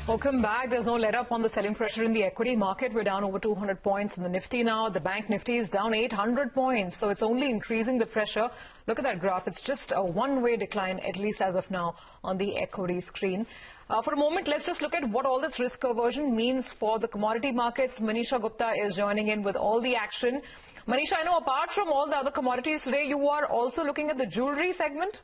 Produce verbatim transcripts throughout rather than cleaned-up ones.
Welcome back. There's no let-up on the selling pressure in the equity market. We're down over two hundred points in the Nifty now. The Bank Nifty is down eight hundred points, so it's only increasing the pressure. Look at that graph. It's just a one-way decline, at least as of now, on the equity screen. Uh, for a moment, let's just look at what all this risk aversion means for the commodity markets. Manisha Gupta is joining in with all the action. Manisha, I know apart from all the other commodities today, you are also looking at the jewelry segment.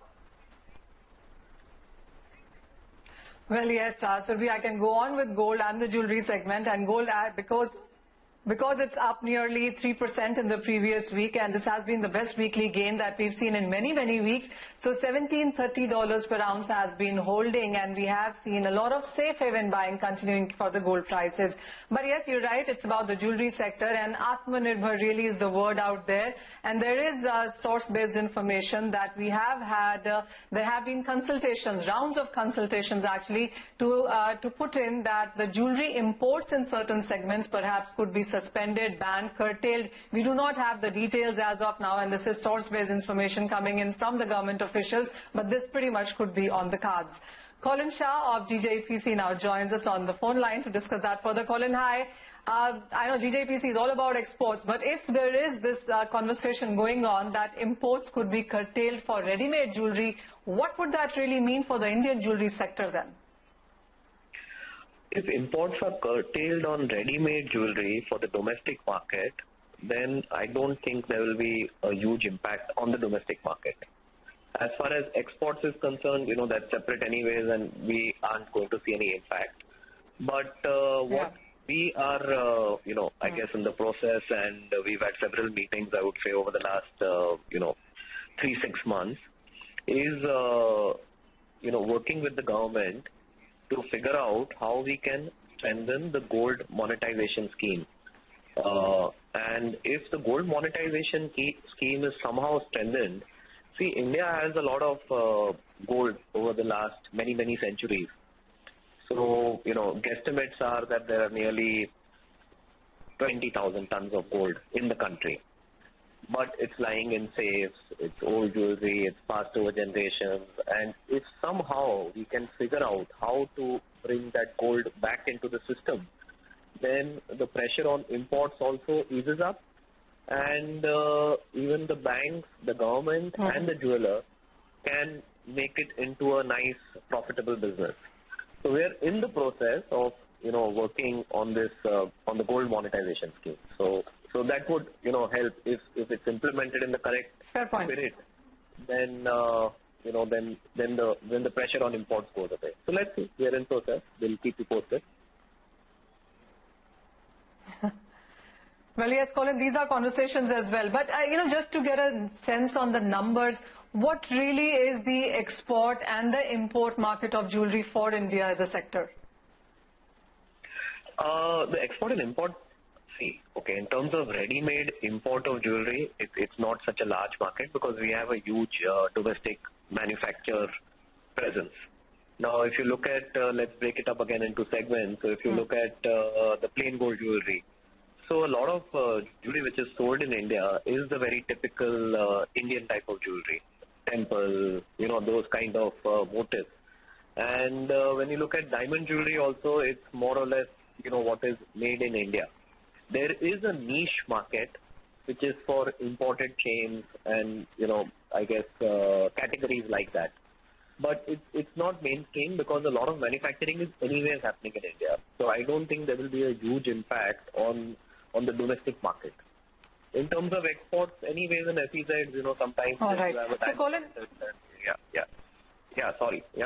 Well, yes, uh, Surabhi, I can go on with gold and the jewelry segment, and gold uh, because because it's up nearly three percent in the previous week, and this has been the best weekly gain that we've seen in many, many weeks. So seventeen thirty dollars per ounce has been holding, and we have seen a lot of safe haven buying continuing for the gold prices. But yes, you're right, it's about the jewelry sector, and Atmanirbhar really is the word out there. And there is uh, source-based information that we have had, uh, there have been consultations, rounds of consultations actually, to, uh, to put in that the jewelry imports in certain segments perhaps could be suspended, banned, curtailed. We do not have the details as of now, and this is source-based information coming in from the government officials, but this pretty much could be on the cards. Colin Shah of G J P C now joins us on the phone line to discuss that further. Colin, hi. Uh, I know G J P C is all about exports, but if there is this uh, conversation going on that imports could be curtailed for ready-made jewelry, what would that really mean for the Indian jewelry sector then? If imports are curtailed on ready-made jewelry for the domestic market, then I don't think there will be a huge impact on the domestic market. As far as exports is concerned, you know, that's separate anyways, and we aren't going to see any impact. But uh, what Yeah. we are, uh, you know, I mm. guess in the process, and uh, we've had several meetings, I would say, over the last, uh, you know, three, six months, is, uh, you know, working with the government to figure out how we can strengthen the gold monetization scheme. Uh, and if the gold monetization key scheme is somehow strengthened, see, India has a lot of uh, gold over the last many, many centuries. So, you know, guesstimates are that there are nearly twenty thousand tons of gold in the country. But it's lying in safes, it's old jewelry, it's passed over generations, and if somehow we can figure out how to bring that gold back into the system, then the pressure on imports also eases up, and uh, even the banks, the government, mm-hmm. and the jeweler can make it into a nice, profitable business. So we're in the process of, you know, working on this, uh, on the gold monetization scheme. So, so that would, you know, help if, if it's implemented in the correct spirit. Then, uh, you know, then, then the, then the pressure on imports goes away. So let's see. We're in process. We'll keep you posted. Well, yes, Colin, these are conversations as well. But, uh, you know, just to get a sense on the numbers, what really is the export and the import market of jewelry for India as a sector? Uh, the export and import, see, okay, in terms of ready-made import of jewelry, it, it's not such a large market because we have a huge uh, domestic manufacturer presence. Now, if you look at, uh, let's break it up again into segments. So if you mm. look at uh, the plain gold jewelry, so a lot of uh, jewelry which is sold in India is the very typical uh, Indian type of jewelry, temple, you know, those kind of uh, motifs. And uh, when you look at diamond jewelry also, it's more or less, you know, what is made in India. There is a niche market which is for imported chains and, you know, I guess uh, categories like that. But it's, it's not mainstream because a lot of manufacturing is anyways happening in India. So I don't think there will be a huge impact on on the domestic market. In terms of exports, anyways, in S E Zs, you know, sometimes... All right. So, Colin... Yeah, yeah. Yeah, sorry, yeah.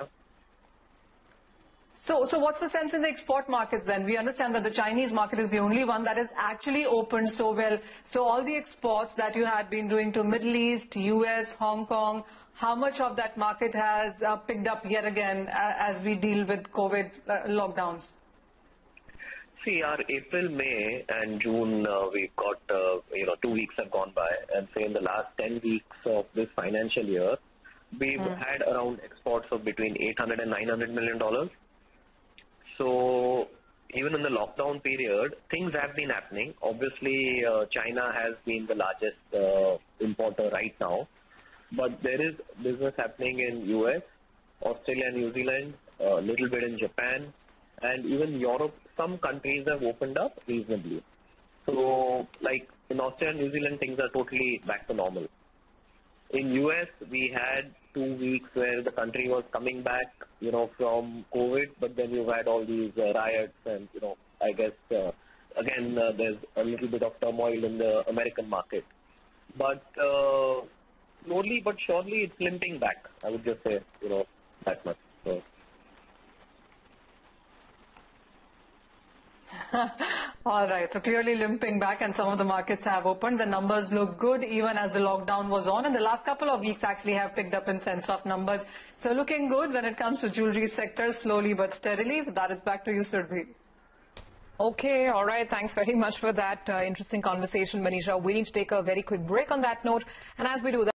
So, so what's the sense in the export markets then? We understand that the Chinese market is the only one that is actually opened so well. So all the exports that you had been doing to Middle East, U S, Hong Kong, how much of that market has uh, picked up yet again uh, as we deal with COVID uh, lockdowns? See, our April, May and June, uh, we've got, uh, you know, two weeks have gone by, and say in the last ten weeks of this financial year, we've mm. had around exports of between eight hundred and nine hundred million dollars. So even in the lockdown period, things have been happening. Obviously, uh, China has been the largest uh, importer right now, but there is business happening in U S, Australia, New Zealand, a little bit in Japan, and even Europe, some countries have opened up reasonably. So, like in Australia and New Zealand, things are totally back to normal. In U S, we had two weeks where the country was coming back, you know, from COVID, but then you had all these uh, riots and, you know, I guess, uh, again, uh, there's a little bit of turmoil in the American market. But uh, slowly but surely, it's limping back. I would just say, you know, that much. So. All right. So clearly limping back, and some of the markets have opened. The numbers look good even as the lockdown was on, and the last couple of weeks actually have picked up in sense of numbers. So looking good when it comes to jewelry sector, slowly but steadily. With that, it's back to you, Surbhi. Okay, all right. Thanks very much for that uh, interesting conversation, Manisha. We need to take a very quick break on that note, and as we do that,